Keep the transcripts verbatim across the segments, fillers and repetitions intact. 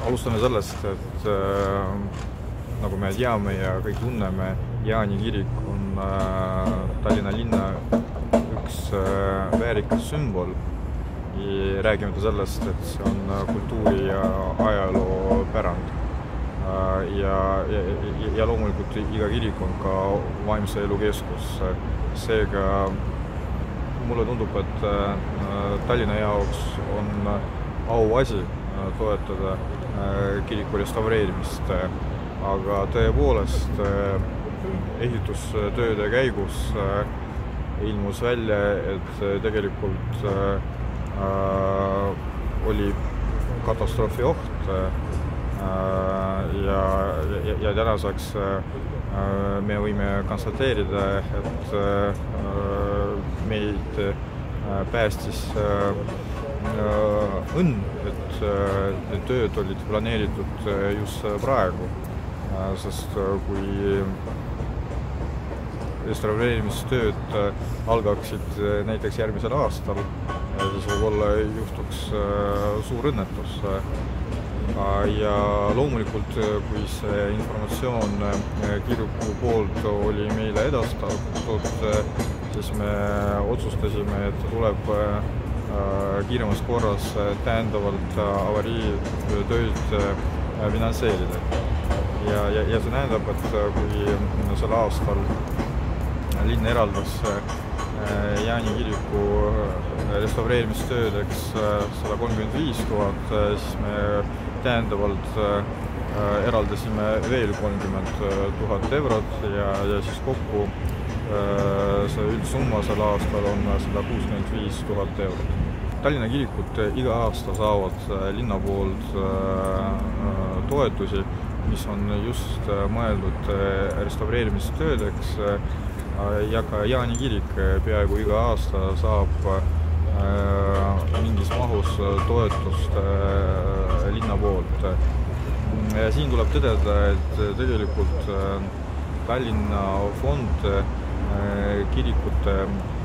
Alustame sellest, et äh, nagu me teame ja kõik tunneme, Jaani kirik on äh, Tallinna linna üks äh, väärikas sümbol. Ja räägime sellest, et see on kultuuri- ja ajaloo pärand. Äh, ja, ja, ja loomulikult iga kirik on ka vaimse elu keskus. Seega mulle tundub, et äh, Tallinna jaoks on auasi äh, toetada kiriku restaureerimist, aga tõepoolest ehitustööde käigus ilmus välja, et tegelikult oli katastroofi oht ja, ja, ja tänaseks me võime konstateerida, et meid päästis õnn, et need tööd olid planeeritud just praegu, sest kui restaureerimistööd algaksid näiteks järgmisel aastal, siis võib-olla juhtuks suur õnnetus. Ja loomulikult, kui see informatsioon kiriku poolt oli meile edastatud, siis me otsustasime, et tuleb kiiremas korras tähendavalt avariitööd finantseerida. Ja, ja, ja see nähendab, et kui sel aastal linn eraldas Jaani kiriku restaureerimistöödeks sada kolmkümmend viis tuhat, siis me tähendavalt eraldasime veel kolmkümmend tuhat eurot ja, ja siis kokku see üldsumma sel aastal on sada kuuskümmend viis tuhat eurot. Tallinna kirikut iga aasta saavad linna poolt toetusi, mis on just mõeldud restaureerimistöödeks, ja ka Jaani kirik peaaegu iga aasta saab mingis mahus toetust linna poolt. Ja siin tuleb tõdeda, et tegelikult Tallinna fond kirikute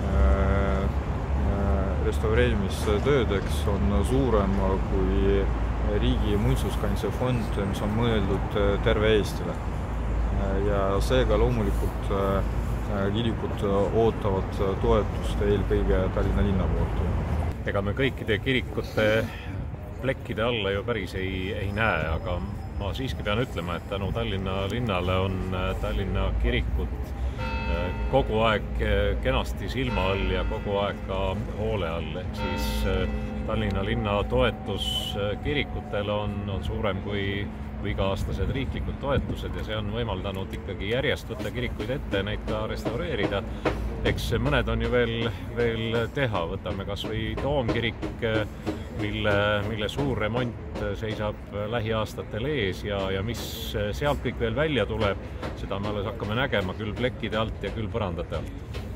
restaureerimistöödeks on suurem kui riigi muinsuskaitsefond, mis on mõeldud terve Eestile. Ja seega loomulikult kirikud ootavad toetust eelkõige Tallinna linna poolt. Ega me kõikide kirikute plekkide alla ju päris ei, ei näe, aga ma siiski pean ütlema, et tänu Tallinna linnale on Tallinna kirikut kogu aeg kenasti silma all ja kogu aeg ka hoole all. Ehk siis Tallinna linna toetus kirikutele on, on suurem kui iga-aastased riiklikud toetused ja see on võimaldanud ikkagi järjest võtta kirikuid ette, neid ka restaureerida. Eks mõned on ju veel, veel teha, võtame kas või Toomkirik, mille, mille suur remont seisab lähiaastatel ees ja, ja mis sealt kõik veel välja tuleb, seda me alles hakkame nägema küll plekkide alt ja küll põrandate alt.